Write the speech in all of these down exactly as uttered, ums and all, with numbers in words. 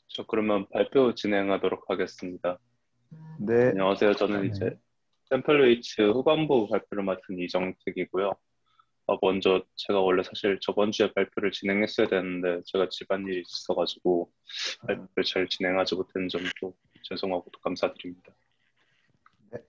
저 그러면 발표 진행하도록 하겠습니다. 네, 안녕하세요. 저는 이제 네. 템플레이츠 후반부 발표를 맡은 이정택이고요. 어, 먼저 제가 원래 사실 저번 주에 발표를 진행했어야 되는데 제가 집안일이 있어가지고 발표를 잘 진행하지 못한 점도 죄송하고 또 감사드립니다. 네.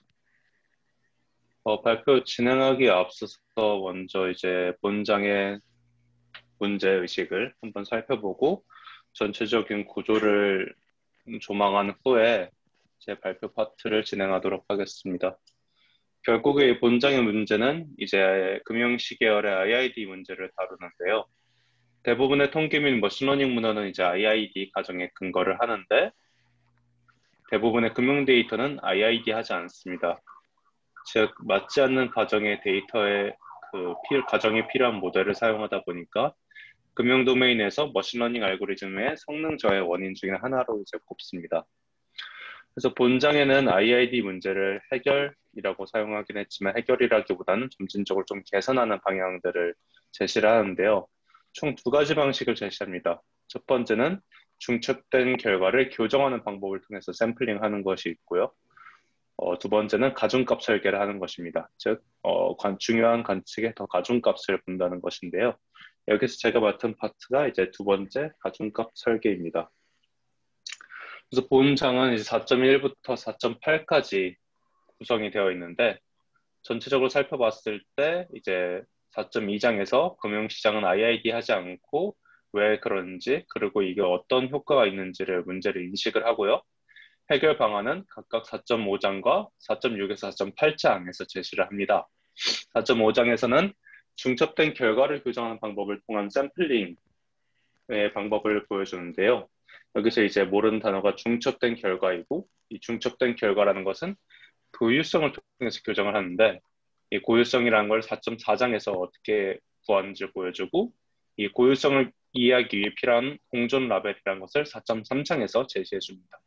어, 발표 진행하기에 앞서서 먼저 이제 본장의 문제 의식을 한번 살펴보고 전체적인 구조를 조망한 후에 제 발표 파트를 진행하도록 하겠습니다. 결국에 이 본장의 문제는 이제 금융시 계열의 아이아이디 문제를 다루는데요. 대부분의 통계 및 머신러닝 문헌은 이제 아이아이디 가정에 근거를 하는데 대부분의 금융 데이터는 아이아이디 하지 않습니다. 즉 맞지 않는 가정의 데이터의 그 필, 가정에 필요한 모델을 사용하다 보니까 금융 도메인에서 머신러닝 알고리즘의 성능 저해 원인 중에 하나로 이제 꼽습니다. 그래서 본장에는 아이아이디 문제를 해결이라고 사용하긴 했지만 해결이라기보다는 점진적으로 좀 개선하는 방향들을 제시를 하는데요. 총 두 가지 방식을 제시합니다. 첫 번째는 중첩된 결과를 교정하는 방법을 통해서 샘플링하는 것이 있고요. 어, 두 번째는 가중값 설계를 하는 것입니다. 즉, 어, 관- 중요한 관측에 더 가중값을 본다는 것인데요. 여기서 제가 맡은 파트가 이제 두 번째 가중값 설계입니다. 그래서 본장은 이제 사 점 일부터 사 점 팔까지 구성이 되어 있는데 전체적으로 살펴봤을 때 이제 사 점 이 장에서 금융시장은 아이아이디 하지 않고 왜 그런지 그리고 이게 어떤 효과가 있는지를 문제를 인식을 하고요. 해결 방안은 각각 사 점 오 장과 사 점 육에서 사 점 팔 장에서 제시를 합니다. 사 점 오 장에서는 중첩된 결과를 교정하는 방법을 통한 샘플링의 방법을 보여주는데요. 여기서 이제 모르는 단어가 중첩된 결과이고 이 중첩된 결과라는 것은 고유성을 통해서 교정을 하는데 이 고유성이라는 걸 사 점 사 장에서 어떻게 구하는지 보여주고 이 고유성을 이해하기 위해 필요한 공존 라벨이라는 것을 사 점 삼 장에서 제시해 줍니다.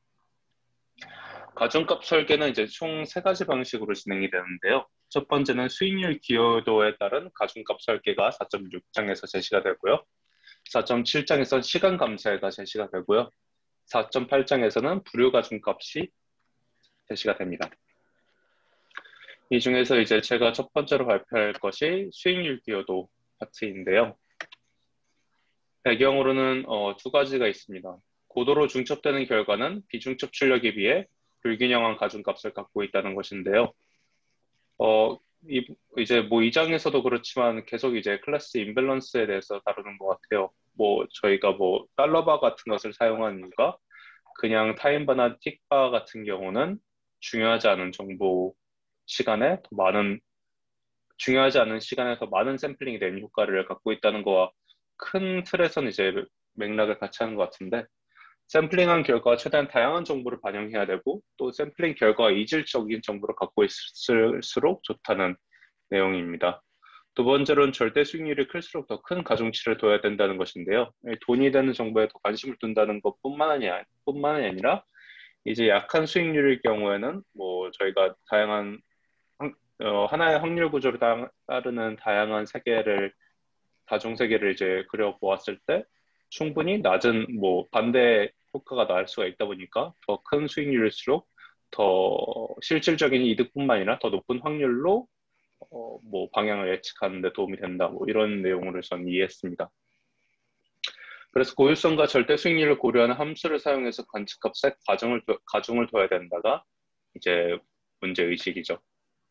가중값 설계는 이제 총 세 가지 방식으로 진행이 되는데요. 첫 번째는 수익률 기여도에 따른 가중값 설계가 사 점 육 장에서 제시가 되고요. 사 점 칠 장에서는 시간 감사가 제시가 되고요. 사 점 팔 장에서는 불유 가중값이 제시가 됩니다. 이 중에서 이제 제가 첫 번째로 발표할 것이 수익률 기여도 파트인데요. 배경으로는 어, 두 가지가 있습니다. 고도로 중첩되는 결과는 비중첩 출력에 비해 불균형한 가중값을 갖고 있다는 것인데요. 어, 이, 이제 뭐 이 장에서도 그렇지만 계속 이제 클래스 임밸런스에 대해서 다루는 것 같아요. 뭐 저희가 뭐 달러바 같은 것을 사용한 이유가 그냥 타임바나 틱바 같은 경우는 중요하지 않은 정보 시간에 더 많은 중요하지 않은 시간에 더 많은 샘플링이 되는 효과를 갖고 있다는 거와 큰 틀에서는 이제 맥락을 같이 하는 것 같은데 샘플링한 결과가 최대한 다양한 정보를 반영해야 되고 또 샘플링 결과가 이질적인 정보를 갖고 있을수록 좋다는 내용입니다. 두 번째로는 절대 수익률이 클수록 더 큰 가중치를 둬야 된다는 것인데요. 돈이 되는 정보에 더 관심을 둔다는 것뿐만 아니라, 뿐만 아니라 이제 약한 수익률일 경우에는 뭐 저희가 다양한 어, 하나의 확률 구조를 따, 따르는 다양한 세계를 다중 세계를 이제 그려 보았을 때 충분히 낮은 뭐 반대 효과가 나올 수가 있다 보니까 더 큰 수익률일수록 더 실질적인 이득뿐만 아니라 더 높은 확률로 어, 뭐 방향을 예측하는 데 도움이 된다. 뭐 이런 내용으로 저는 이해했습니다. 그래서 고유성과 절대 수익률을 고려하는 함수를 사용해서 관측값에 가중을 가중을 둬야 된다가 이제 문제 의식이죠.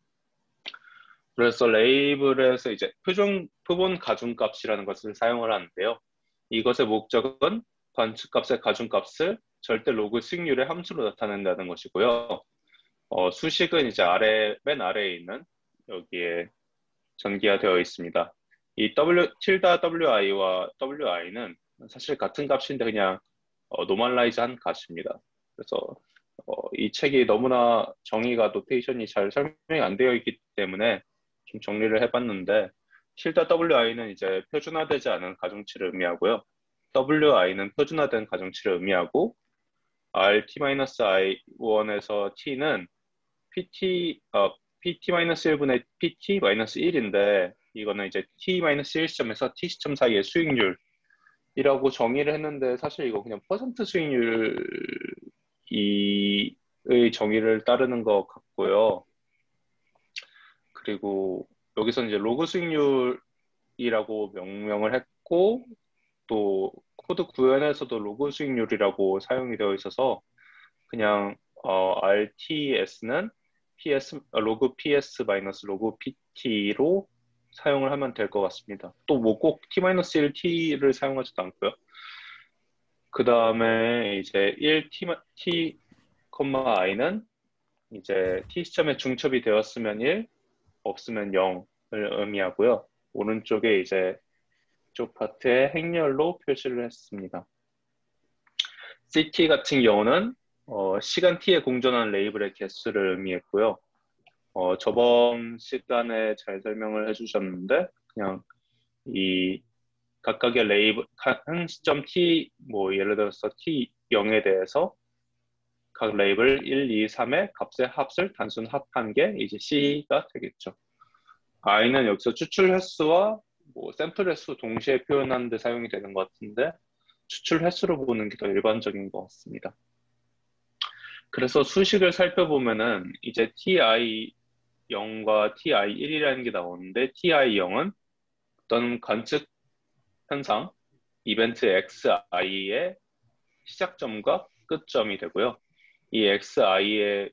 그래서 레이블에서 이제 표준, 표본 가중값이라는 것을 사용을 하는데요. 이것의 목적은 관측값의 가중값을 절대 로그 수익률의 함수로 나타낸다는 것이고요. 어, 수식은 이제 아래, 맨 아래에 있는 여기에 전기화되어 있습니다. 이 W, 틸다 위와 위는 사실 같은 값인데 그냥 어, 노멀라이즈 한 값입니다. 그래서 어, 이 책이 너무나 정의가 노테이션이 잘 설명이 안 되어 있기 때문에 좀 정리를 해봤는데 틸다 위는 이제 표준화되지 않은 가중치를 의미하고요. 위는 표준화된 가중치를 의미하고 rt-i1에서 t는 pt, 어, pt-일분의 pt-일인데 이거는 이제 t-일 시점에서 t 시점 사이의 수익률 이라고 정의를 했는데 사실 이거 그냥 퍼센트 수익률 이의 정의를 따르는 것 같고요. 그리고 여기서 이제 로그 수익률이라고 명명을 했고 또 코드 구현에서도 로그 수익률이라고 사용이 되어 있어서 그냥 어, 알티에스는 ps 어, 로그 ps 마이너스 로그 pt.로 사용을 하면 될 것 같습니다. 또 뭐 꼭 t-일 t를 사용하지도 않고요. 그 다음에 이제 일 t, t, i는 이제 t 시점에 중첩이 되었으면 일, 없으면 영을 의미하고요. 오른쪽에 이제 쪽 파트에 행렬로 표시를 했습니다. ct 같은 경우는 어, 시간 t에 공존하는 레이블의 개수를 의미했고요. 어, 저번 시간에 잘 설명을 해주셨는데 그냥 이 각각의 레이블 한 시점 t 뭐 예를 들어서 티 영에 대해서 각 레이블 일, 이, 삼의 값의 합을 단순 합한 게 이제 c가 되겠죠. i는 여기서 추출 횟수와 뭐 샘플 횟수 동시에 표현하는 데 사용이 되는 것 같은데 추출 횟수로 보는 게 더 일반적인 것 같습니다. 그래서 수식을 살펴보면은 이제 ti 영과 ti 일이라는 게 나오는데 ti 영은 어떤 관측 현상, 이벤트 xi의 시작점과 끝점이 되고요. 이 xi의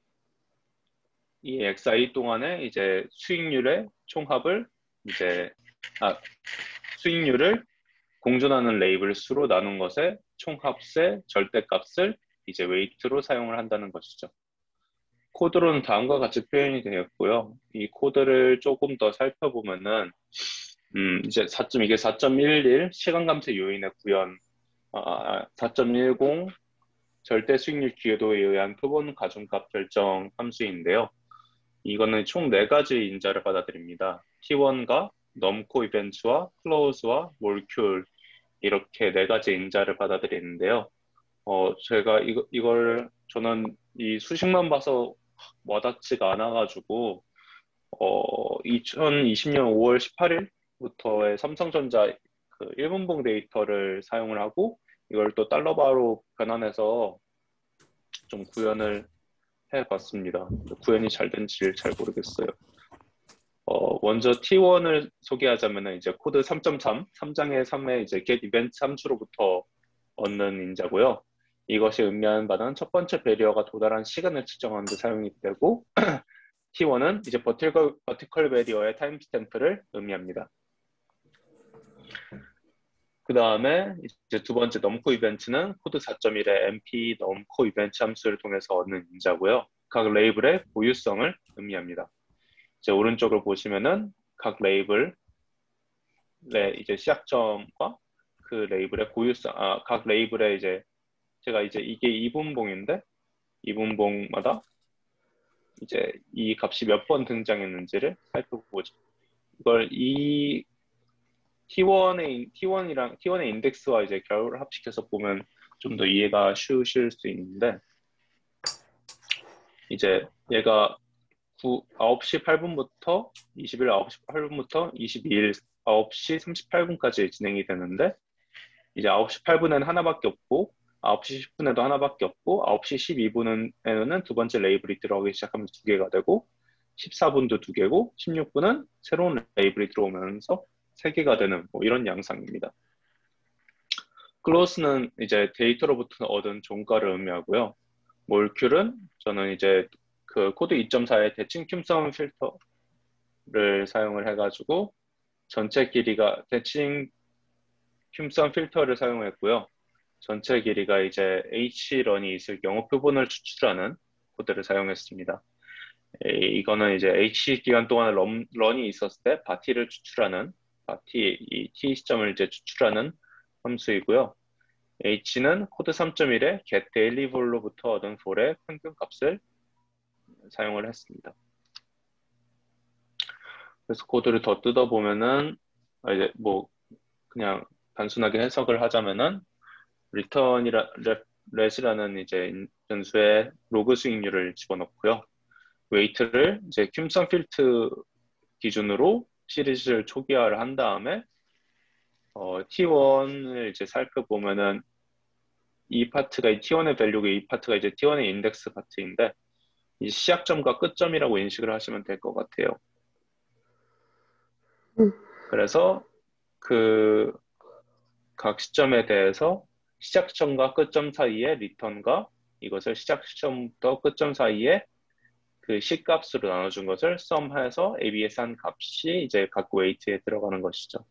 이 xi 동안에 이제 수익률의 총합을 이제 아, 수익률을 공존하는 레이블 수로 나눈 것의 총합의 절대값을 이제 웨이트로 사용을 한다는 것이죠. 코드로는 다음과 같이 표현이 되었고요. 이 코드를 조금 더 살펴보면은 음, 이제 사. 이게 사 점 일일 시간 감소 요인의 구현, 아, 사 점 일공 절대 수익률 기여도에 의한 표본 가중값 결정 함수인데요. 이거는 총 네 가지 인자를 받아들입니다. 티원과 넘코 이벤트와 클로즈와 몰큘 이렇게 네 가지 인자를 받아들이는데요. 어, 제가 이거, 이걸 저는 이 수식만 봐서 와닿지가 않아가지고 어, 이천이십 년 오월 십팔일부터의 삼성전자 그 일분봉 데이터를 사용을 하고 이걸 또 달러바로 변환해서 좀 구현을 해봤습니다. 구현이 잘 된지 잘 모르겠어요. 어, 먼저 티원을 소개하자면 이제 코드 삼 점 삼, 삼 장의 삼의 이제 get event 함수로부터 얻는 인자고요. 이것이 의미하는 바는 첫 번째 배리어가 도달한 시간을 측정하는 데 사용이 되고 티원은 이제 버티컬, 버티컬 배리어의 타임스탬프를 의미합니다. 그 다음에 이제 두 번째 넘코 이벤트는 코드 사 점 일의 엠피 넘코 이벤트 함수를 통해서 얻는 인자고요. 각 레이블의 고유성을 의미합니다. 이제 오른쪽을 보시면은 각 레이블의 이제 시작점과 그 레이블의 고유성, 아, 각 레이블의 이제 제가 이제 이게 이분봉인데 이분봉마다 이제 이 값이 몇 번 등장했는지를 살펴보죠. 이걸 이 티원의 티원이랑 티원의 인덱스와 이제 결을 합식해서 보면 좀 더 이해가 쉬우실 수 있는데 이제 얘가 아홉 시 팔 분부터 이십 일 아홉 시 팔 분부터 이십이 일 아홉 시 삼십팔 분까지 진행이 되는데 이제 아홉 시 팔 분에는 하나밖에 없고 아홉 시 십 분에도 하나밖에 없고 아홉 시 십이 분에는 두 번째 레이블이 들어오기 시작하면서 두 개가 되고 십사 분도 두 개고 십육 분은 새로운 레이블이 들어오면서 세 개가 되는 뭐 이런 양상입니다. 클로스는 이제 데이터로부터 얻은 종가를 의미하고요. 몰큘은 저는 이제 그 코드 이 점 사의 대칭 큐섬 필터를 사용을 해가지고 전체 길이가 대칭 큐섬 필터를 사용했고요. 전체 길이가 이제 h런이 있을 경우 표본을 추출하는 코드를 사용했습니다. 에, 이거는 이제 h 기간 동안 런, 런이 있었을 때 바티를 추출하는 바티 이 t 시점을 이제 추출하는 함수이고요. h는 코드 삼 점 일의 get daily vol로부터 얻은 볼의 평균 값을 사용을 했습니다. 그래서 코드를 더 뜯어보면은 이제 뭐 그냥 단순하게 해석을 하자면은 return이라 let이라는 이제 변수에 로그 수익률을 집어넣고요. 웨이트를 이제 큐섬 필트 기준으로 시리즈를 초기화를 한 다음에 어, 티 원을 이제 살펴보면은 이 파트가 티 원의 밸류고 이 파트가 이제 티 원의 인덱스 파트인데 이 시작점과 끝점이라고 인식을 하시면 될 것 같아요. 음. 그래서 그 각 시점에 대해서 시작점과 끝점 사이의 리턴과 이것을 시작점부터 끝점 사이에 그 C 값으로 나눠준 것을 sum해서 에이비에스 한 값이 이제 각 웨이트에 들어가는 것이죠.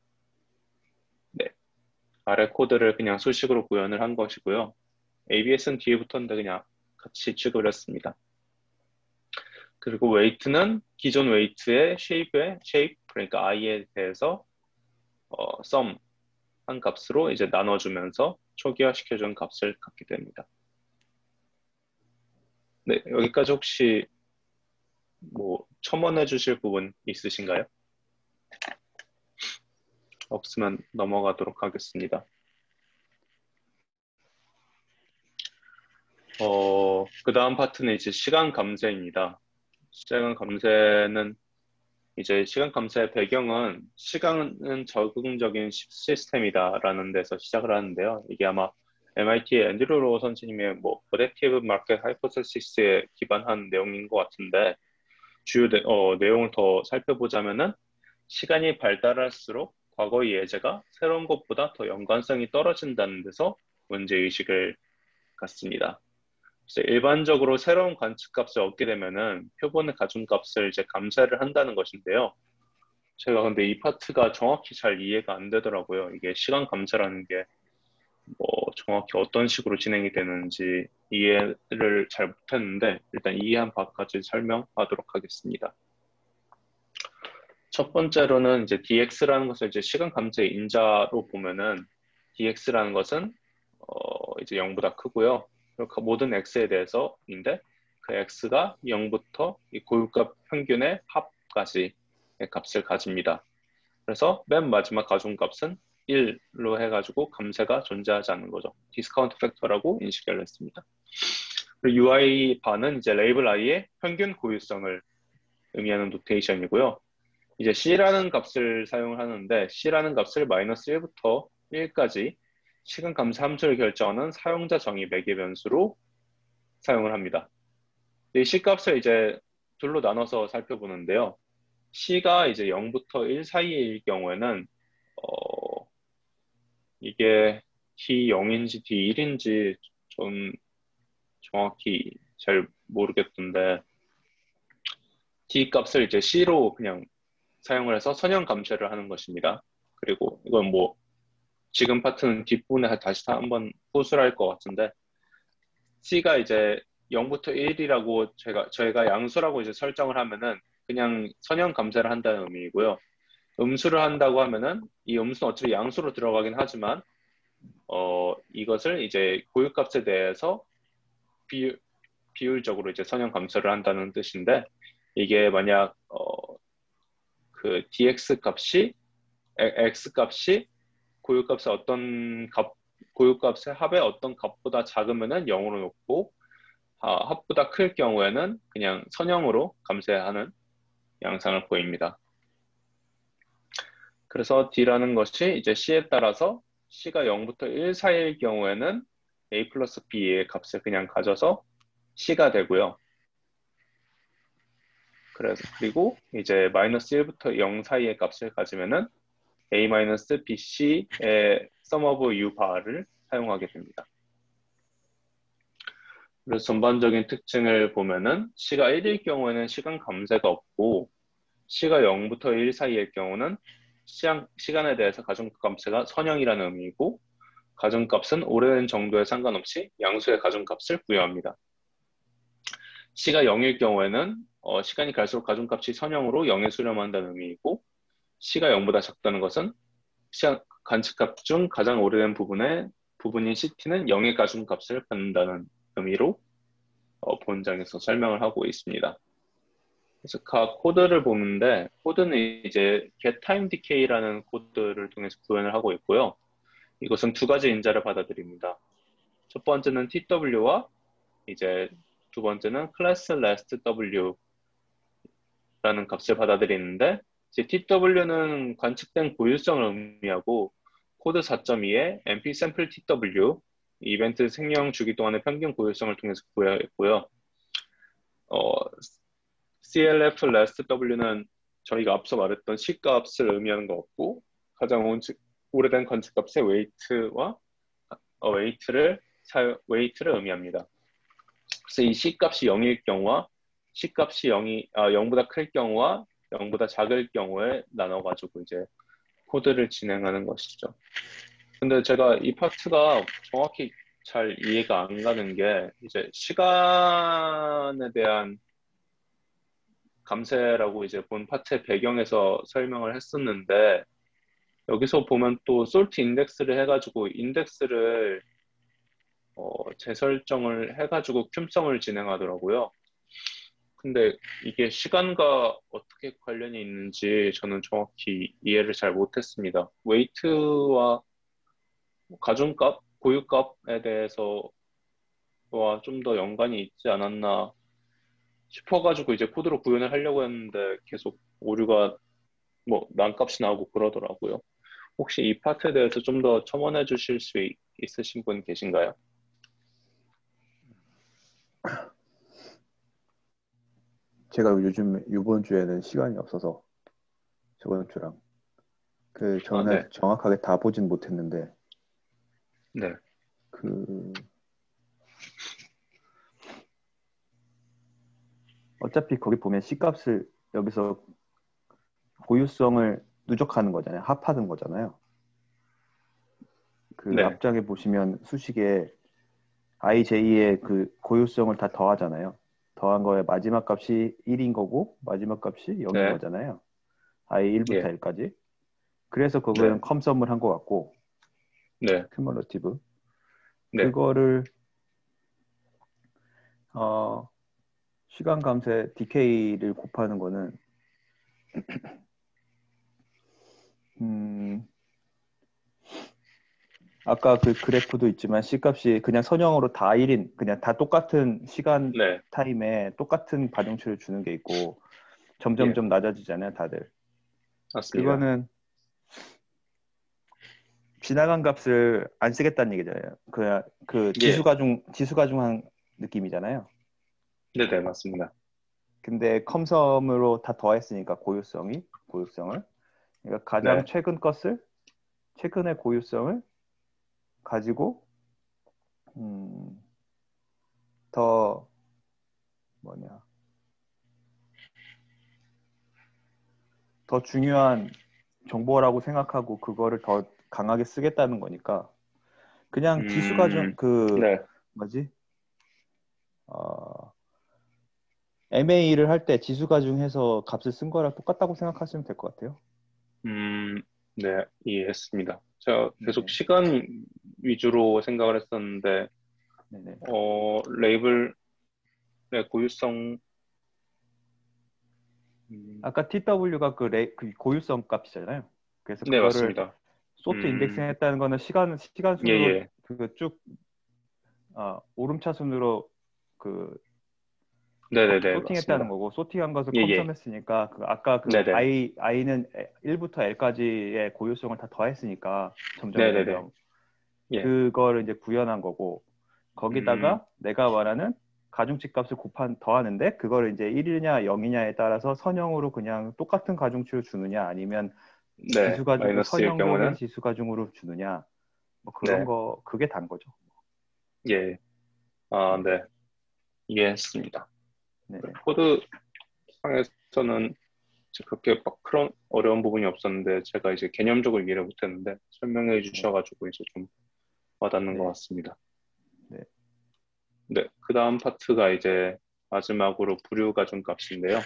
네. 아래 코드를 그냥 수식으로 구현을 한 것이고요. 에이비에스는 뒤에 붙었는데 그냥 같이 취급을 했습니다. 그리고 웨이트는 기존 웨이트의 쉐입에 쉐입 그러니까 i에 대해서 어, sum 한 값으로 이제 나눠주면서 초기화시켜준 값을 갖게 됩니다. 네, 여기까지 혹시 뭐 첨언해 주실 부분 있으신가요? 없으면 넘어가도록 하겠습니다. 어, 그 다음 파트는 이제 시간 감쇄입니다. 시간 감쇄는 이제 시간 감쇄의 배경은 시간은 적응적인 시- 시스템이다라는 데서 시작을 하는데요. 이게 아마 엠아이티의 앤드류 로 선생님의 뭐 Predictive Market Hypothesis에 기반한 내용인 것 같은데 주요 내, 어, 내용을 더 살펴보자면은 시간이 발달할수록 과거의 예제가 새로운 것보다 더 연관성이 떨어진다는 데서 문제의식을 갖습니다. 그래서 일반적으로 새로운 관측값을 얻게 되면은 표본의 가중값을 이제 감쇄를 한다는 것인데요. 제가 근데 이 파트가 정확히 잘 이해가 안 되더라고요. 이게 시간 감쇄라는 게 뭐 정확히 어떤 식으로 진행이 되는지 이해를 잘 못했는데 일단 이해한 바까지 설명하도록 하겠습니다. 첫 번째로는 이제 디엑스라는 것을 이제 시간 감쇄의 인자로 보면은 디엑스라는 것은 어 이제 영보다 크고요. 그리고 모든 x에 대해서인데 그 x가 영부터 이 고유값 평균의 합까지의 값을 가집니다. 그래서 맨 마지막 가중값은 일로 해가지고 감쇄가 존재하지 않는 거죠. 디스카운트 팩터라고 인식을 했습니다. 그리고 유아이 바는 이제 레이블 i의 평균 고유성을 의미하는 노테이션이고요. 이제 C라는 값을 사용을 하는데 C라는 값을 마이너스 일부터 일까지 시간 감쇄 함수를 결정하는 사용자 정의 매개 변수로 사용을 합니다. 이 C 값을 이제 둘로 나눠서 살펴보는데요. C가 이제 영부터 일 사이일 경우에는 어, 이게 디 영인지 디 일인지 좀 정확히 잘 모르겠던데 D 값을 이제 C로 그냥 사용을 해서 선형 감쇄를 하는 것입니다. 그리고 이건 뭐 지금 파트는 뒷부분에 다시 한번 호술할 것 같은데 C가 이제 영부터 일이라고 제가 저희가 양수라고 이제 설정을 하면은 그냥 선형 감쇄를 한다는 의미이고요. 음수를 한다고 하면은 이 음수는 어차피 양수로 들어가긴 하지만 어 이것을 이제 고유값에 대해서 비, 비율적으로 이제 선형 감쇄를 한다는 뜻인데 이게 만약 어 그 dx 값이 x 값이 고유값의 어떤 값 고유값의 합의 어떤 값보다 작으면은 영으로 놓고 아, 합보다 클 경우에는 그냥 선형으로 감쇄하는 양상을 보입니다. 그래서 D라는 것이 이제 C에 따라서 C가 영부터 일 사이일 경우에는 A 플러스 B의 값을 그냥 가져서 C가 되고요. 그래서 그리고 이제 마이너스 일부터 영 사이의 값을 가지면은 A 마이너스 비씨의 sum of U 바를 사용하게 됩니다. 그래서 전반적인 특징을 보면은 C가 일일 경우에는 시간 감쇄가 없고 C가 영부터 일 사이일 경우는 시간, 시간에 대해서 가중값 감쇄가 선형이라는 의미이고 가중값은 오래된 정도에 상관없이 양수의 가중값을 부여합니다. C가 영일 경우에는 어, 시간이 갈수록 가중값이 선형으로 영에 수렴한다는 의미이고 C가 영보다 작다는 것은 시간 관측값 중 가장 오래된 부분의 부분인 씨티는 영의 가중값을 받는다는 의미로 어, 본장에서 설명을 하고 있습니다. 그래서 각 코드를 보는데 코드는 이제 getTimeDecay라는 코드를 통해서 구현을 하고 있고요. 이것은 두 가지 인자를 받아들입니다. 첫 번째는 티더블유와 이제 두 번째는 class last w라는 값을 받아들이는데 이제 티더블유는 관측된 고유성을 의미하고 코드 사 점 이에 엠피 샘플 티더블유 이벤트 생명 주기 동안의 평균 고유성을 통해서 구현했고요. 어, 씨엘에프 레스트 더블유는 저희가 앞서 말했던 C값을 의미하는 것 같고 가장 온- 오래된 관측값의 웨이트와 어, 웨이트를 사용 웨이트를 의미합니다. 그래서 이 C값이 영일 경우와 C값이 영이 아, 영보다 클 경우와 영보다 작을 경우에 나눠가지고 이제 코드를 진행하는 것이죠. 근데 제가 이 파트가 정확히 잘 이해가 안 가는 게 이제 시간에 대한 감세라고 이제 본 파트의 배경에서 설명을 했었는데 여기서 보면 또 솔트 인덱스를 해가지고 인덱스를 어, 재설정을 해가지고 큐성을 진행하더라고요. 근데 이게 시간과 어떻게 관련이 있는지 저는 정확히 이해를 잘 못했습니다. 웨이트와 가중값, 고유값에 대해서와 좀 더 연관이 있지 않았나 싶어가지고 이제 코드로 구현을 하려고 했는데 계속 오류가 뭐 난값이 나오고 그러더라고요. 혹시 이 파트에 대해서 좀 더 첨언해 주실 수 있- 있으신 분 계신가요? 제가 요즘 이번 주에는 시간이 없어서 저번 주랑 그 아, 저는 네. 아직 정확하게 다 보진 못했는데 네. 그 어차피 거기 보면 C값을 여기서 고유성을 누적하는 거잖아요. 합하는 거잖아요. 그 네. 앞장에 보시면 수식에 아이제이의 그 고유성을 다 더하잖아요. 더한 거에 마지막 값이 일인 거고 마지막 값이 영인 네. 거잖아요. 아이 일부터 예. L까지. 그래서 네. 그거는 컴썸을 한 것 같고 네. 큐멀러티브 네. 그거를 어, 시간 감세 디케이를 곱하는 거는 음, 아까 그 그래프도 있지만 C값이 그냥 선형으로 다 일인 그냥 다 똑같은 시간 네. 타임에 똑같은 가중치를 주는 게 있고 예. 점점점 낮아지잖아요, 다들. 맞습니다. 그거는 지나간 값을 안 쓰겠다는 얘기잖아요. 그, 그 지수 예. 가중 지수 가중한 느낌이잖아요. 네네, 맞습니다. 근데 컴섬으로 다 더했으니까 고유성이 고유성을 그러니까 가장 네. 최근 것을 최근의 고유성을 가지고 음, 더 뭐냐 더 중요한 정보라고 생각하고 그거를 더 강하게 쓰겠다는 거니까 그냥 지수 가중 음, 그 네. 뭐지 어, 엠에이를 할 때 지수 가중해서 값을 쓴 거랑 똑같다고 생각하시면 될 것 같아요. 음, 네, 이해했습니다. 제가 계속 네네. 시간 위주로 생각을 했었는데, 네네. 어, 레이블의 고유성, 음, 아까 티더블유가 그, 레, 그 고유성 값이잖아요. 그래서 네, 그거를 맞습니다. 소트 인덱싱 음, 했다는 거는 시간 시간 예, 순으로 예. 그쭉 아, 오름차 순으로 그 네네네, 소팅했다는 맞습니다. 거고 소팅한 것을 예, 예. 컴섬했으니까 그 아까 그 네네. i i는 일부터 L까지의 고유성을 다 더했으니까 점점 네네네. 점점 예. 그거를 이제 구현한 거고 음, 거기다가 내가 말하는 가중치 값을 곱한 더하는데 그거를 이제 일이냐 영이냐에 따라서 선형으로 그냥 똑같은 가중치를 주느냐 아니면 네. 지수 가중 그 마이너스일 선형적인 경우는, 지수 가중으로 주느냐 뭐 그런 네. 거 그게 단 거죠. 예. 아, 네, 네. 이해했습니다. 네, 네, 코드 상에서는 이제 그렇게 막 그런 어려운 부분이 없었는데 제가 이제 개념적으로 이해를 못했는데 설명해 네, 주셔가지고 이제 좀 와닿는 것 네, 같습니다. 네, 네, 그 다음 파트가 이제 마지막으로 부류 가중값인데요.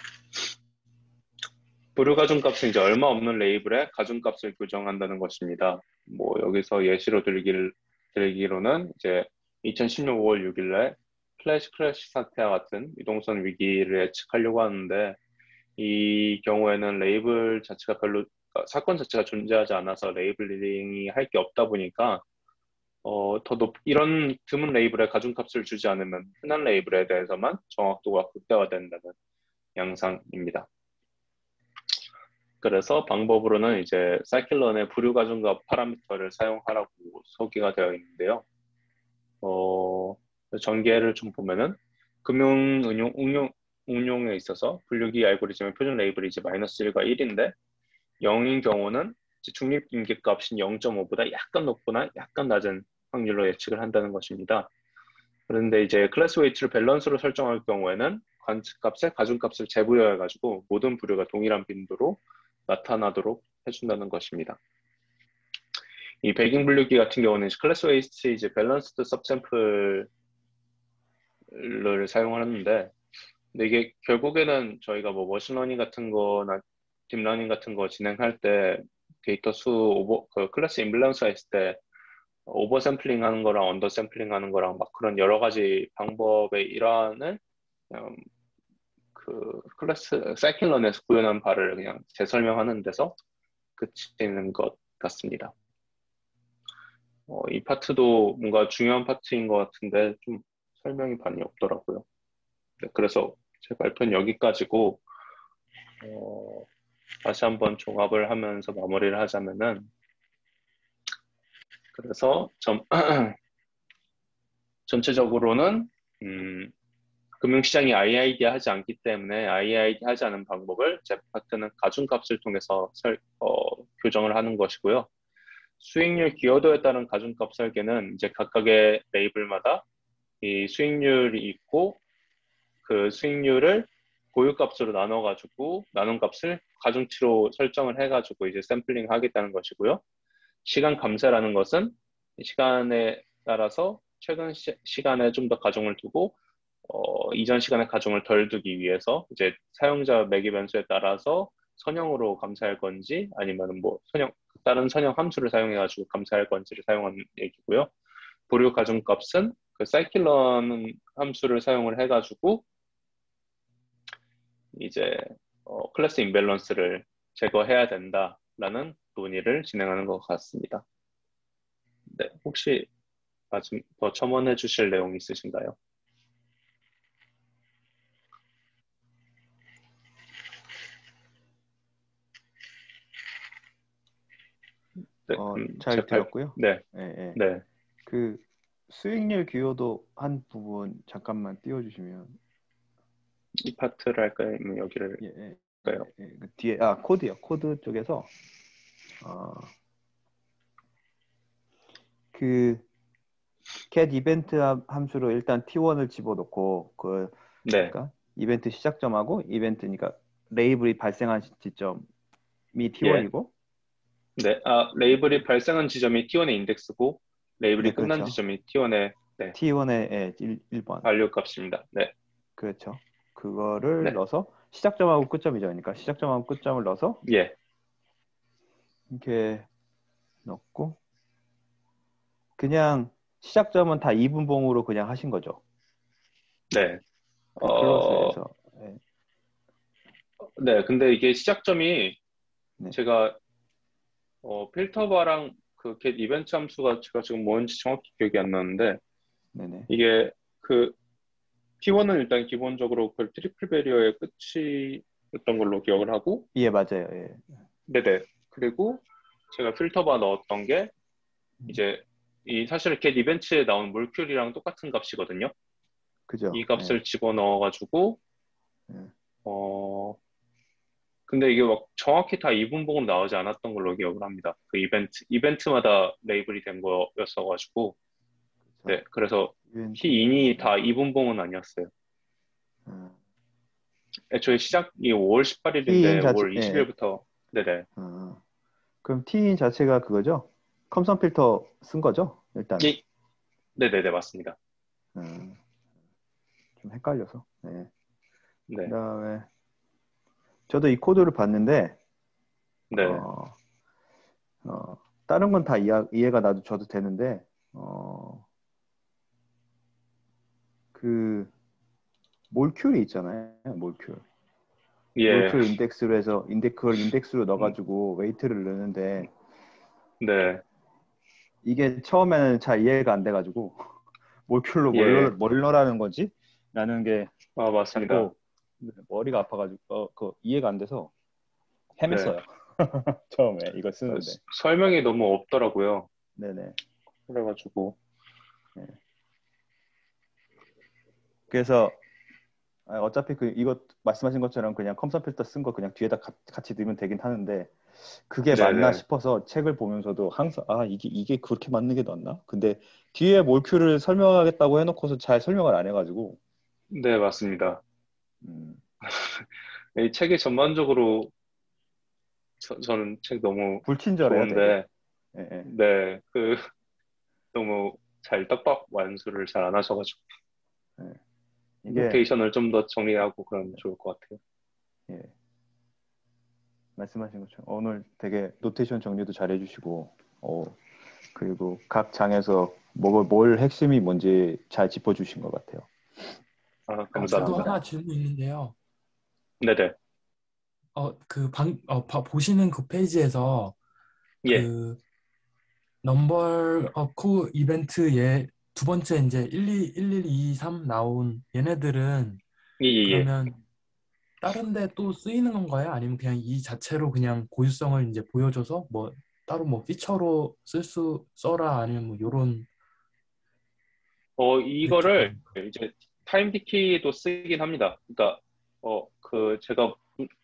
부류 가중값은 이제 얼마 없는 레이블에 가중값을 교정한다는 것입니다. 뭐 여기서 예시로 들기를, 들기로는 이제 이천십육 오월 육 일에 플래시 크래시 사태와 같은 유동성 위기를 예측하려고 하는데 이 경우에는 레이블 자체가 별로 그러니까 사건 자체가 존재하지 않아서 레이블링이 할 게 없다 보니까 어, 더 높, 이런 드문 레이블에 가중값을 주지 않으면 흔한 레이블에 대해서만 정확도가 극대화된다는 양상입니다. 그래서 방법으로는 이제 사이클론의 부류 가중값 파라미터를 사용하라고 소개가 되어 있는데요. 어, 전개를 좀 보면은 금융 응용, 응용, 응용에 있어서 분류기 알고리즘의 표준 레이블이 이제 마이너스 일과 일인데 영인 경우는 이제 중립임계값인 영 점 오보다 약간 높거나 약간 낮은 확률로 예측을 한다는 것입니다. 그런데 이제 클래스 웨이트를 밸런스로 설정할 경우에는 관측값에 가중값을 재부여해가지고 모든 부류가 동일한 빈도로 나타나도록 해준다는 것입니다. 이 배경 분류기 같은 경우는 클래스 웨이트 이제 밸런스드 सब샘플을 사용하는데, 근데 이게 결국에는 저희가 뭐 머신러닝 같은 거나 딥러닝 같은 거 진행할 때 데이터 수 오버 그 클래스 임밸런스가 있을 때 오버 샘플링 하는 거랑 언더 샘플링 하는 거랑 막 그런 여러 가지 방법의 일환을 그냥 그 클래스 사이클론에서 구현한 바를 그냥 재설명하는 데서 그치는 것 같습니다. 어, 이 파트도 뭔가 중요한 파트인 것 같은데 좀 설명이 많이 없더라고요. 네, 그래서 제 발표는 여기까지고 어, 다시 한번 종합을 하면서 마무리를 하자면은 그래서 점, 전체적으로는 음, 금융시장이 아이아이디 하지 않기 때문에 아이아이디 하지 않은 방법을 제 파트는 가중값을 통해서 설, 어, 교정을 하는 것이고요. 수익률 기여도에 따른 가중값 설계는 이제 각각의 레이블마다 이 수익률이 있고 그 수익률을 고유값으로 나눠가지고 나눈 값을 가중치로 설정을 해가지고 이제 샘플링 하겠다는 것이고요. 시간 감세라는 것은 시간에 따라서 최근 시, 시간에 좀 더 가중을 두고 어, 이전 시간에 가중을 덜 두기 위해서 이제 사용자 매개 변수에 따라서 선형으로 감사할 건지 아니면 뭐 선형 다른 선형 함수를 사용해 가지고 감사할 건지를 사용하는 얘기고요. 보류 가중값은 그 사이클론 함수를 사용을 해 가지고 이제 어, 클래스 임밸런스를 제거해야 된다라는 논의를 진행하는 것 같습니다. 네, 혹시 마침 더 첨언해 주실 내용 있으신가요? 네, 어, 음, 잘 제 발, 들었고요. 네, 예, 예. 네. 그 수익률 기여도 한 부분 잠깐만 띄워주시면. 이 파트를 할까요? 아니면 여기를 예, 예, 예, 할까요? 예. 그 뒤에 아 코드요. 코드 쪽에서 어, 그 get 이벤트 함- 함수로 일단 티 원을 집어넣고 그 네, 그러니까 이벤트 시작점하고 이벤트니까 레이블이 발생한 시점이 예, 티 원이고. 네. 아, 레이블이 발생한 지점이 티 원의 인덱스고, 네, 레이블이 끝난 그렇죠. 지점이 티 원의 네, 티 원의 예, 일 번. 반류 값입니다. 네, 그렇죠. 그거를 네, 넣어서 시작점하고 끝점이죠. 그러니까 시작점하고 끝점을 넣어서 예, 이렇게 넣고 그냥 시작점은 다 이분봉으로 그냥 하신 거죠. 네. 그 어, 클로스에서. 네, 네. 근데 이게 시작점이 네, 제가 어, 필터바랑 그 get 이벤트 함수가 제가 지금 뭔지 정확히 기억이 안 나는데, 네, 네. 이게 그 티 원은 일단 기본적으로 그 트리플 베리어의 끝이었던 걸로 기억을 하고, 예, 맞아요. 예, 네네. 그리고 제가 필터바 넣었던 게 이제 이 사실 get 이벤트에 나온 몰큘이랑 똑같은 값이거든요. 이 그죠. 예, 값을 집어넣어가지고 예. 어 근데 이게 막 정확히 다 이분봉으로 나오지 않았던 걸로 기억을 합니다. 그 이벤트 이벤트마다 레이블이 된 거였어가지고 그렇죠. 네 그래서 이벤트. T인이 예, 다 이분봉은 아니었어요. 예. 애초에 시작이 오월 T인 십팔일인데 자체. 오월 예, 예. 이십일부터 네네 어, 그럼 T인 자체가 그거죠? 컴선 필터 쓴 거죠? 일단은. 이 네네네 맞습니다. 음, 좀 헷갈려서. 네. 네 그다음에 저도 이 코드를 봤는데 네. 어, 어, 다른 건 다 이해가 나도 저도 되는데 어, 그 몰큘이 있잖아요. 몰큘. 예, 몰큘 인덱스로 해서 인덱 그걸 인덱스로 음, 넣어가지고 웨이트를 넣는데 네, 이게 처음에는 잘 이해가 안 돼가지고 몰큘로 뭘, 넣, 예, 뭘 넣으라는 거지? 라는 게 아, 맞습니다. 자꾸 머리가 아파가지고 어, 그 이해가 안 돼서 네. 헤맸어요. 처음에 이거 쓰는데. 스- 설명이 너무 없더라고요. 네네. 그래가지고 네. 그래서 아, 어차피 그 이거 말씀하신 것처럼 그냥 컴사 필터 쓴 거 그냥 뒤에다 가- 같이 넣으면 되긴 하는데 그게 맞나 네네. 싶어서 책을 보면서도 항상 아 이게 이게 그렇게 맞는 게 낫나? 근데 뒤에 몰큐를 설명하겠다고 해놓고서 잘 설명을 안 해가지고 네, 맞습니다. 음, 이 책이 전반적으로 저, 저는 책 너무 불친절해요 되게. 좋은데, 예, 예. 네, 그 너무 잘 떡밥 완수를 잘 안 하셔가지고 예. 이게 노테이션을 좀 더 정리하고 그러면 좋을 것 같아요. 예, 말씀하신 것처럼 오늘 되게 노테이션 정리도 잘 해주시고 어, 그리고 각 장에서 뭐, 뭘 핵심이 뭔지 잘 짚어주신 것 같아요. 아, 어, 저도 감사합니다. 하나 질문 있는데요. 네네. 어, 그 방, 어, 봐- 보시는 그 페이지에서 예, 그 넘버 어, 코 이벤트 예, 두 번째 이제 일, 이, 일, 일, 이, 삼 나온 얘네들은 예, 예, 예. 그러면 다른 데 또 쓰이는 건가요? 아니면 그냥 이 자체로 그냥 고유성을 이제 보여줘서 뭐 따로 뭐 피처로 쓸 수 써라 아니면 뭐 요런 어, 느낌인 이거를 건가요? 이제 타임 디케이도 쓰긴 합니다. 그러니까, 어, 그, 제가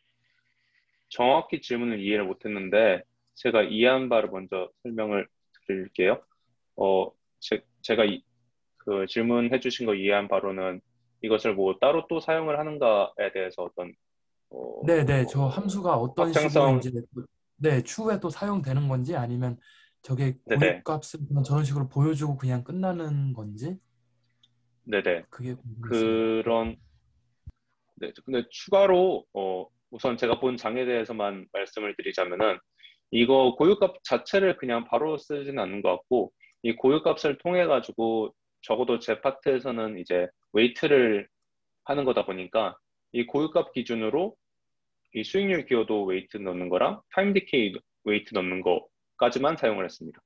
정확히 질문을 이해를 못했는데, 제가 이해한 바를 먼저 설명을 드릴게요. 어, 제, 제가 이, 그 질문해 주신 거 이해한 바로는 이것을 뭐 따로 또 사용을 하는가에 대해서 어떤, 네네, 저 어, 함수가 어떤 식으로 확장성, 이제 네, 추후에 또 사용되는 건지 아니면 저게 네네, 고유값을 그냥 저런 식으로 보여주고 그냥 끝나는 건지 네네. 그게 궁금했습니다. 네. 그런, 네, 근데 추가로, 어, 우선 제가 본 장에 대해서만 말씀을 드리자면은, 이거 고유값 자체를 그냥 바로 쓰지는 않는 것 같고, 이 고유값을 통해 가지고 적어도 제 파트에서는 이제 웨이트를 하는 거다 보니까 이 고유값 기준으로 이 수익률 기여도 웨이트 넣는 거랑 타임 디케이 웨이트 넣는 거까지만 사용을 했습니다.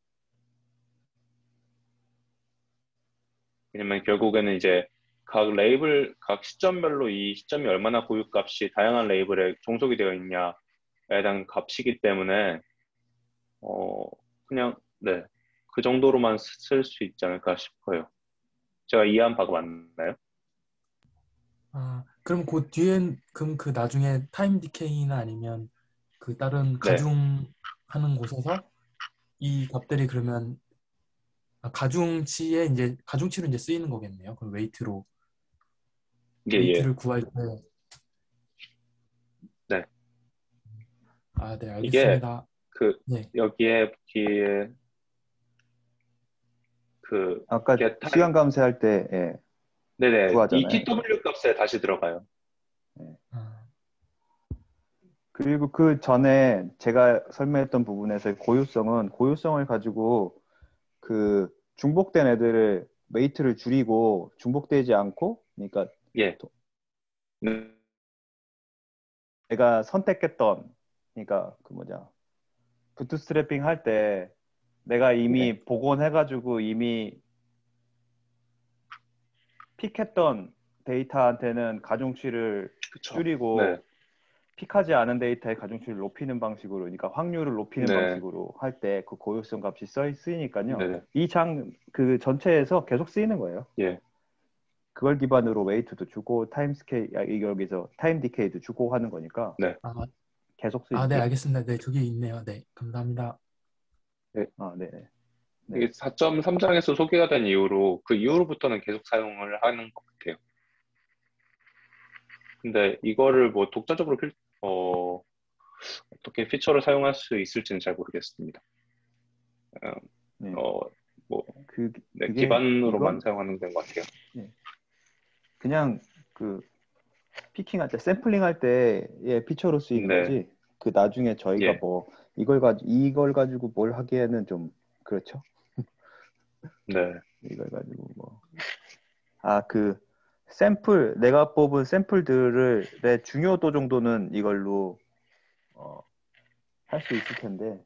왜냐면 결국에는 이제 각 레이블, 각 시점별로 이 시점이 얼마나 고유값이 다양한 레이블에 종속이 되어 있냐에 대한 값이기 때문에 어 그냥 네, 그 정도로만 쓸 수 있지 않을까 싶어요. 제가 이해한 바가 맞나요? 아, 그럼 그 뒤엔 그럼 그 나중에 타임 디케이나 아니면 그 다른 네, 가중하는 곳에서 이 값들이 그러면 아, 가중치에 이제 가중치로 이제 쓰이는 거겠네요. 그럼 웨이트로 예, 예. 웨이트를 구할 때 네. 아, 네, 이게 알겠습니다. 그 네. 여기에 뒤에 그 아까 get 시간 감쇄할 때 예, 네네 이 구하잖아요. 티더블유 값에 다시 들어가요. 예. 아, 그리고 그 전에 제가 설명했던 부분에서의 고유성은 고유성을 가지고 그 중복된 애들을 웨이트를 줄이고 중복되지 않고 그러니까 예. 도- 네. 내가 선택했던 그러니까 그 뭐냐 부트스트래핑 할 때 내가 네. 이미 복원해가지고 이미 픽했던 데이터한테는 가중치를 그쵸. 네. 줄이고 픽하지 않은 데이터의 가중치를 높이는 방식으로 그러니까 확률을 높이는 네. 방식으로 할 때 그 고유성 값이 써 쓰이니까요. 네. 이 장 그 전체에서 계속 쓰이는 거예요. 예. 그걸 기반으로 웨이트도 주고 타임 스케일 아, 이 여기서 타임 디케이도 주고 하는 거니까 네. 아, 계속 아, 네, 쓰입니다. 알겠습니다. 네, 그게 있네요. 네, 감사합니다. 네. 아, 네. 네. 이게 사 점 삼 장에서 소개가 된 이후로 그 이후로부터는 계속 사용을 하는 것 같아요. 근데 이거를 뭐 독자적으로 필, 어, 어떻게 피처를 사용할 수 있을지는 잘 모르겠습니다. 네. 어, 뭐, 그 네, 그게 기반으로만 이건 사용하는 것 같아요. 네. 그냥 그 피킹할 때 샘플링 할 때의 피처로 쓰이는 네. 거지. 그 나중에 저희가 예. 뭐 이걸 가지고 이걸 가지고 뭘 하기에는 좀 그렇죠. 네. 이걸 가지고 뭐 아 그 샘플 내가 뽑은 샘플들의 중요도 정도는 이걸로 어, 할 수 있을 텐데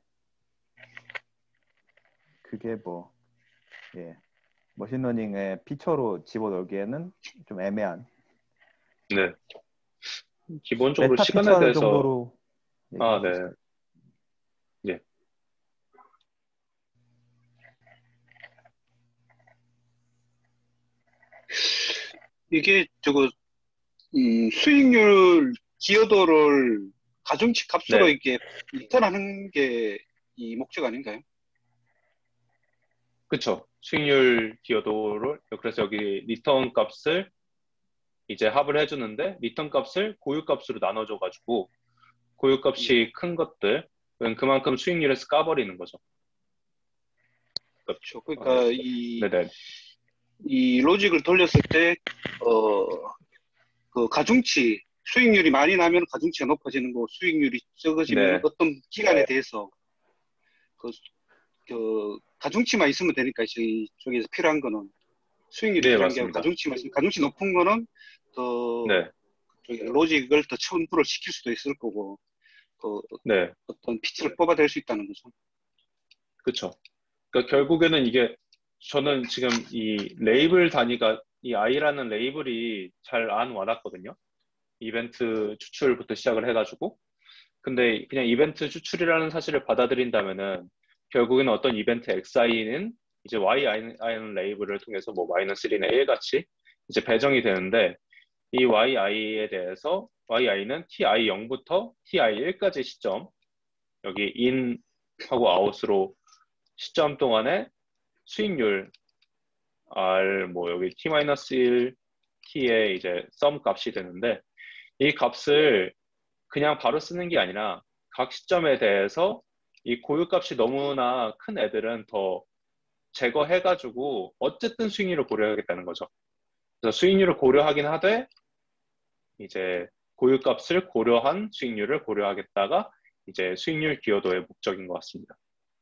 그게 뭐 예. 머신러닝의 피처로 집어넣기에는 좀 애매한 네. 기본적으로 메타 시간에 피처 대해서 정도로 아, 얘기해 네. 주세요. 예. 이게 저거 음, 수익률 기여도를 가중치 값으로 네. 이렇게 리턴하는 게 이 목적 아닌가요? 그쵸. 수익률 기여도를, 그래서 여기 리턴 값을 이제 합을 해주는데, 리턴 값을 고유 값으로 나눠줘가지고, 고유 예. 값이 큰 것들은 그만큼 수익률에서 까버리는 거죠. 그렇죠. 어, 그러니까 이, 네네. 이 로직을 돌렸을 때, 어, 그 가중치, 수익률이 많이 나면 가중치가 높아지는 거고, 수익률이 적어지면 네. 어떤 기간에 대해서 그, 그 가중치만 있으면 되니까 저희 쪽에서 필요한 거는 수익률이 네, 필요한 게 아니고 맞습니다. 가중치만 있으면 가중치 높은 거는 더 네. 저기 로직을 더 첨부를 시킬 수도 있을 거고, 그 네. 어떤 피치를 뽑아낼 수 있다는 거죠. 그쵸. 그러니까 결국에는 이게 저는 지금 이 레이블 단위가 이 I라는 레이블이 잘 안 와닿거든요. 이벤트 추출부터 시작을 해가지고. 근데 그냥 이벤트 추출이라는 사실을 받아들인다면은 결국에는 어떤 이벤트 엑스아이는 이제 와이아이는 레이블을 통해서 뭐 마이너스 일이나 일 같이 이제 배정이 되는데 이 와이아이에 대해서 와이아이는 티아이 영부터 티아이 일까지 시점 여기 인하고 아웃으로 시점 동안에 수익률 R 뭐 여기 t-일 t의 이제 썸 값이 되는데 이 값을 그냥 바로 쓰는 게 아니라 각 시점에 대해서 이 고유 값이 너무나 큰 애들은 더 제거해가지고 어쨌든 수익률을 고려하겠다는 거죠. 그래서 수익률을 고려하긴 하되 이제 고유 값을 고려한 수익률을 고려하겠다가 이제 수익률 기여도의 목적인 것 같습니다.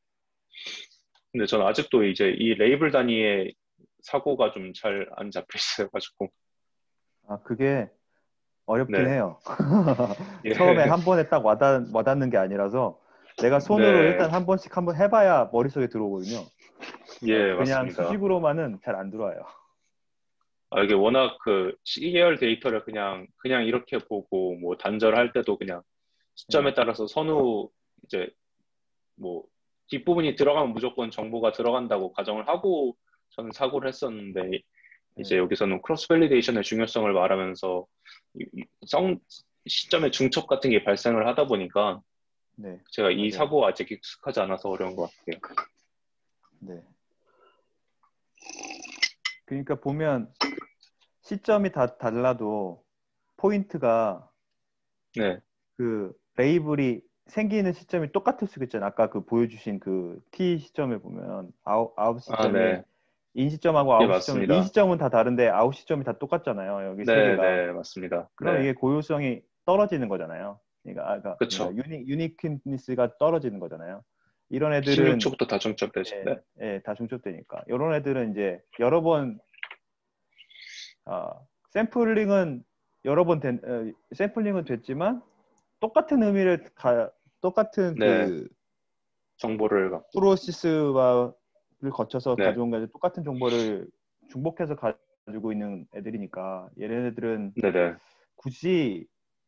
근데 저는 아직도 이제 이 레이블 단위의 사고가 좀 잘 안 잡혀 있어가지고. 아, 그게 어렵긴 네. 해요. 예. 처음에 한 번에 딱 와닿, 와닿는 게 아니라서 내가 손으로 네. 일단 한 번씩 한번 해봐야 머릿속에 들어오거든요. 예, 그냥 맞습니다. 수식으로만은 잘 안 들어와요. 아, 이게 워낙 그 시계열 데이터를 그냥, 그냥 이렇게 보고, 뭐, 단절할 때도 그냥 시점에 네. 따라서 선후, 이제, 뭐, 뒷부분이 들어가면 무조건 정보가 들어간다고 가정을 하고 저는 사고를 했었는데, 이제 네. 여기서는 크로스 밸리데이션의 중요성을 말하면서, 이- 이 성, 시점의 중첩 같은 게 발생을 하다 보니까, 네. 제가 이 맞아요. 사고가 아직 익숙하지 않아서 어려운 것 같아요. 네. 그러니까 보면 시점이 다 달라도 포인트가 네. 그 레이블이 생기는 시점이 똑같을 수가 있잖아요. 아까 그 보여주신 그 T 시점에 보면 아웃, 아웃 아, 시점이 네. 인 시점하고 예, 아웃 시점이 인 맞습니다. 시점은 다 다른데 아웃 시점이 다 똑같잖아요. 여기 세 네, 개가. 네, 맞습니다. 그럼 네. 이게 고유성이 떨어지는 거잖아요. 그러니까, 아, 그러니까, 그쵸. 그러니까 유니, 유니크니스가 떨어지는 거잖아요. 이런 애들은 십육 초부터 다 중첩되죠. 예, 네. 예, 다 중첩되니까. 이런 애들은 이제 여러 번 아, 샘플링은 여러 번 된, 어, 샘플링은 됐지만 똑같은 의미를 가, 똑같은 네. 그 정보를 갖고. 프로세스와를 거쳐서 네. 가져온 게 똑같은 정보를 중복해서 가지고 있는 애들이니까 얘네들은 네네. 굳이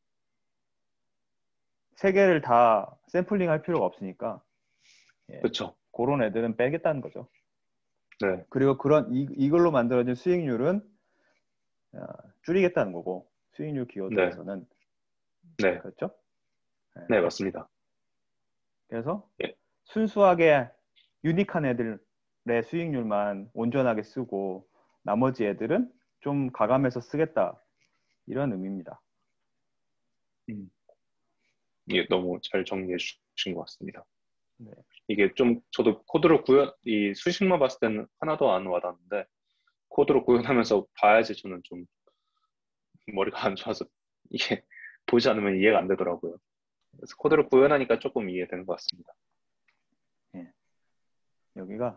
세 개를 다 샘플링 할 필요가 없으니까 예, 그쵸. 그런 애들은 빼겠다는 거죠. 네. 그리고 그런 이, 이걸로 만들어진 수익률은 어, 줄이겠다는 거고 수익률 네. 기여도에서는 네. 그렇죠? 예. 네, 맞습니다. 그래서 예. 순수하게 유니크한 애들의 수익률만 온전하게 쓰고 나머지 애들은 좀 가감해서 쓰겠다 이런 의미입니다. 음. 이게 너무 잘 정리해 주신 것 같습니다. 네. 이게 좀 저도 코드로 구현, 이 수식만 봤을 때는 하나도 안 와닿는데 코드로 구현하면서 봐야지 저는 좀 머리가 안 좋아서 이게 보지 않으면 이해가 안 되더라고요. 그래서 코드로 구현하니까 조금 이해되는 것 같습니다. 예. 여기가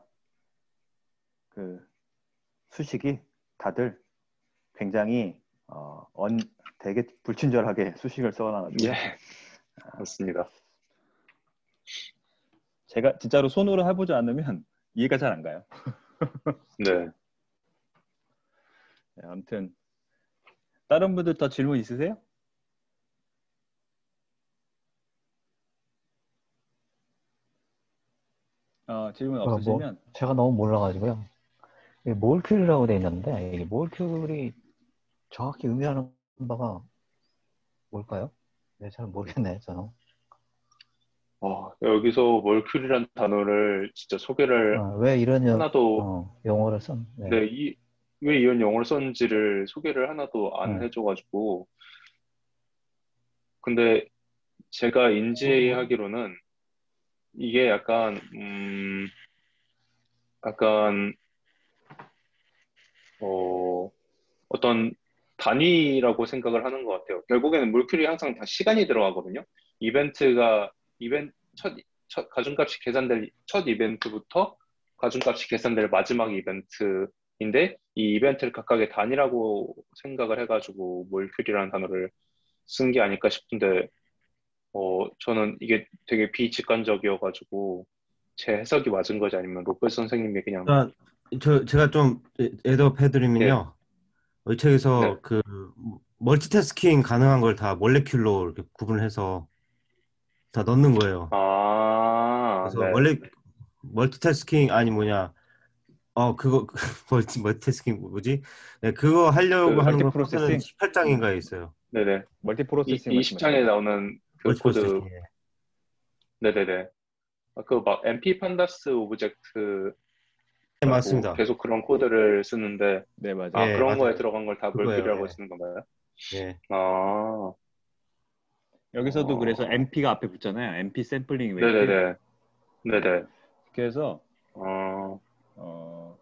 그 수식이 다들 굉장히 어, 언, 되게 불친절하게 수식을 써놔가지고 예, 맞습니다. 제가 진짜로 손으로 해보지 않으면 이해가 잘 안 가요. 네. 네, 아무튼 다른 분들 더 질문 있으세요? 질문 어, 뭐 없으시면 제가 너무 몰라가지고요. 이게 몰큘이라고 돼 있는데 이게 몰큘이 정확히 의미하는 바가 뭘까요? 네, 잘 모르겠네요, 저는. 어, 여기서 몰큐리란 단어를 진짜 소개를 어, 왜 이런 여- 하나도 어, 용어를 쓴? 네. 네, 이, 왜 이런 영어를 썼는지를 소개를 하나도 안 네. 해줘가지고 근데 제가 인지하기로는 이게 약간 음 약간 어 어떤 단위라고 생각을 하는 것 같아요. 결국에는 몰큐리 항상 다 시간이 들어가거든요. 이벤트가 이벤트 첫, 첫 가중값이 계산될 첫 이벤트부터 가중값이 계산될 마지막 이벤트인데 이 이벤트를 각각의 단위라고 생각을 해가지고 몰큐리라는 단어를 쓴 게 아닐까 싶은데 어 저는 이게 되게 비직관적이어가지고 제 해석이 맞은 거지 아니면 로페 선생님이 그냥 아, 저 제가 좀 애드업 예, 해드리면요. 어, 네. 저기서 그 멀티태스킹 가능한 걸 다 몰레큘로 이렇게 구분해서 다 넣는 거예요. 아, 그래서 네. 원래 멀티태스킹 아니 뭐냐 어 그거 멀티 멀티태스킹 뭐지? 네, 그거 하려고 그, 하는 멀티 건 코드는 프로세싱, 십팔 장인가에 있어요. 네네. 멀티 이, 프로세싱 이십 장에 말씀하시는 거죠? 나오는 그 멀티 코드, 프로세싱. 예. 네네네. 그 막 엠피 판다스 오브젝트라고 네, 맞습니다. 계속 그런 코드를 쓰는데, 네, 맞아요. 아, 예, 그런 거에 맞아요. 들어간 걸 다 그거예요. 몰큐리라고 예. 쓰는 건가요? 예. 아, 여기서도 그래서 어, 엠피가 앞에 붙잖아요. 엠피 샘플링 웨이트. 네네네. 네네. 그래서 어, 어,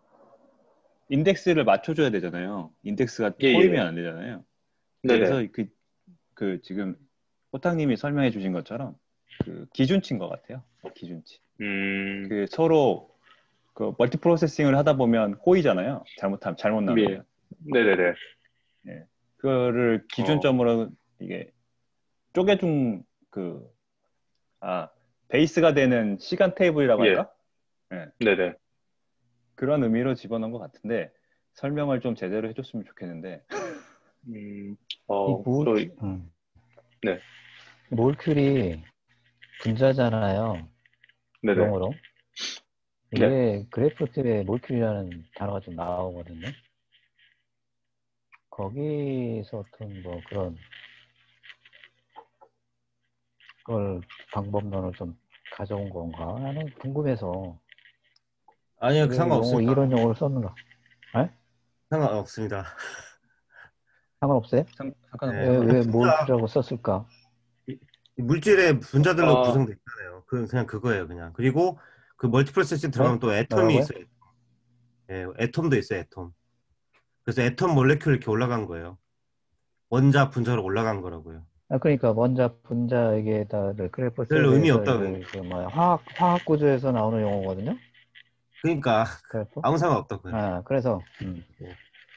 인덱스를 맞춰줘야 되잖아요. 인덱스가 예, 꼬이면 예. 안 되잖아요. 네네. 그래서 그, 그 지금 호탕님이 설명해 주신 것처럼 그 기준치인 것 같아요. 기준치. 음, 그 서로 그 멀티 프로세싱을 하다 보면 꼬이잖아요. 잘못하면 잘못 예. 나누면. 네네네. 예. 그거를 어, 기준점으로 이게 쪼개준 그 아, 베이스가 되는 시간 테이블이라고 예. 할까? 예. 네네. 그런 의미로 집어넣은 것 같은데 설명을 좀 제대로 해줬으면 좋겠는데. 음, 이 어, 또, 몰, 음, 네. 몰큘이 분자잖아요. 네네. 용어로. 네. 왜 그래프 팁에 몰큘이라는 단어가 좀 나오거든요. 거기서 어떤 뭐 그런 걸 방법론을 좀 가져온 건가? 나는 궁금해서 아니요, 왜 용어 상관없습니다. 이런 용어를 썼는가? 에? 상관없습니다. 상관없어요? 상, 예, 왜, 상관없다고요? 그냥 왜 분자, 몰큘이라고 썼을까? 이- 이 물질의 분자들로 아, 구성돼 있잖아요. 그 그냥 그거예요, 그냥. 그리고 그 멀티 프로세싱 네? 들어가면 또 애텀이 뭐라고요? 있어요. 예, 애텀도 있어요, 애텀. 그래서 애텀 몰레큘 이렇게 올라간 거예요. 원자 분자로 올라간 거라고요. 아, 그러니까 원자 분자에게다를 그래프 별로 의미 셀에서 없다고. 그, 그 뭐야 화학 화학 구조에서 나오는 용어거든요. 그러니까 그래프. 아무 상관없다고요. 아 그래서 음, 예.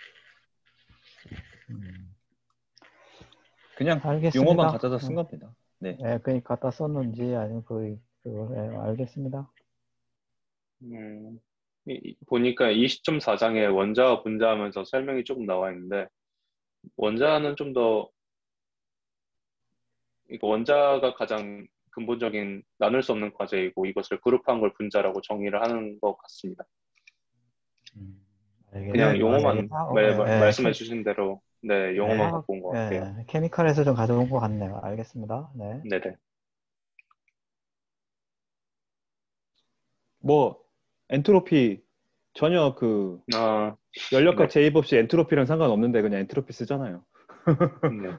음, 그냥 용어만 알겠습니다. 갖다서 쓴 음, 겁니다. 네. 예, 그니 갖다 썼는지 아니면 그 그걸 예, 알겠습니다. 음, 이- 이- 보니까 이십 점 사 장에 원자와 분자하면서 설명이 조금 나와 있는데, 원자는 좀 더, 이거 원자가 가장 근본적인 나눌 수 없는 과제이고, 이것을 그룹한 걸 분자라고 정의를 하는 것 같습니다. 음, 그냥 네, 알겠습니다. 예, 용어만 아, 어, 말, 말- 예, 예, 말씀해 캠, 주신 대로, 네, 용어만 네. 화학, 갖고 온 것 같아요. 예, 케미칼에서 좀 가져온 것 같네요. 알겠습니다. 네. 네네. 뭐 엔트로피 전혀 그 아, 연력학 네, 제입 없이 엔트로피랑 상관없는데 그냥 엔트로피 쓰잖아요. 네,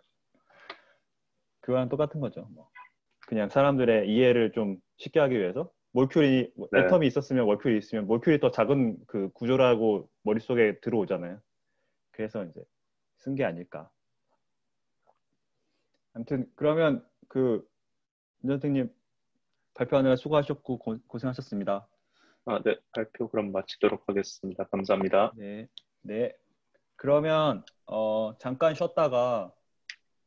그거랑 똑같은 거죠. 뭐. 그냥 사람들의 이해를 좀 쉽게 하기 위해서 몰큘이 뭐 네. 애텀이 있었으면 몰큘이 있으면 몰큘이 더 작은 그 구조라고 머릿속에 들어오잖아요. 그래서 이제 쓴 게 아닐까. 아무튼 그러면 그 윤선생님 발표하느라 수고하셨고 고, 고생하셨습니다. 아, 네, 발표 그럼 마치도록 하겠습니다. 감사합니다. 네, 네. 그러면 어, 잠깐 쉬었다가